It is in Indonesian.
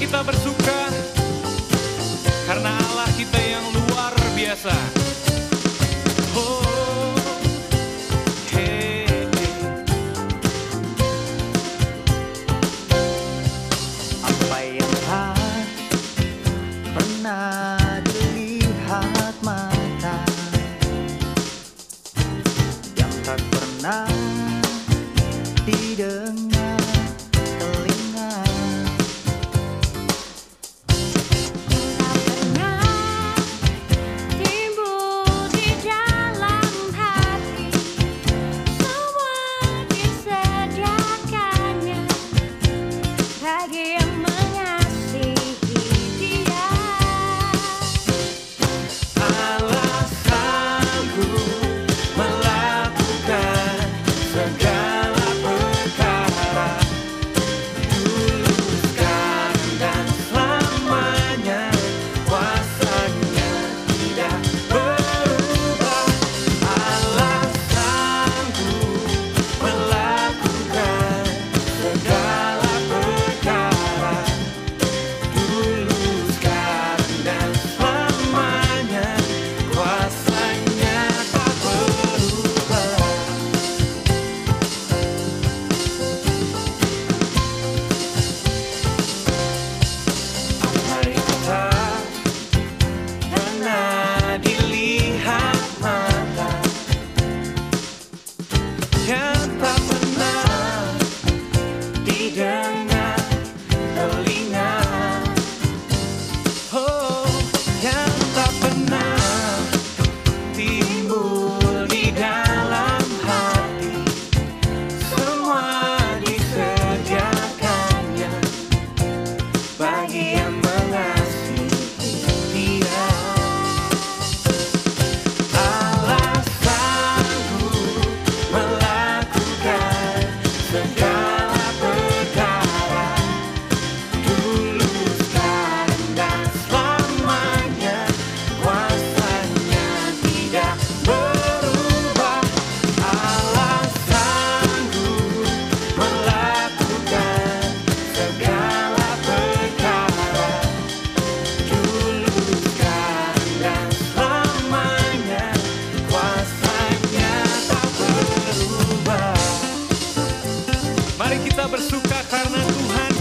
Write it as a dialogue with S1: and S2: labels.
S1: kita bersuka karena Allah kita yang luar biasa. Oh, hey, hey.
S2: Apa yang tak pernah dilihat mata, yang tak pernah didengar telinga,
S3: tak pernah timbul di dalam hati, semua disediakannya bagi yang mengasihi Dia.
S1: Alasanku melakukan segala perkara dulu, sekarang, dan selamanya. Kuasanya tidak berubah. Alasanku melakukan segala perkara dulu, sekarang, dan selamanya. Kuasanya tak berubah. Apa itu tak pernah dilihat mata, yang tak pernah didengar telinga, oh, yang tak pernah timbul di dalam hati, semua disediakannya bagi yang mengasihi Dia. Alasanku melakukan segala perkara dulu, sekarang, dan selamanya. Kuasanya tidak berubah. Alasanku melakukan segala perkara dulu, sekarang, dan selamanya. Kuasanya tak berubah. Mari kita bersuka karena Tuhan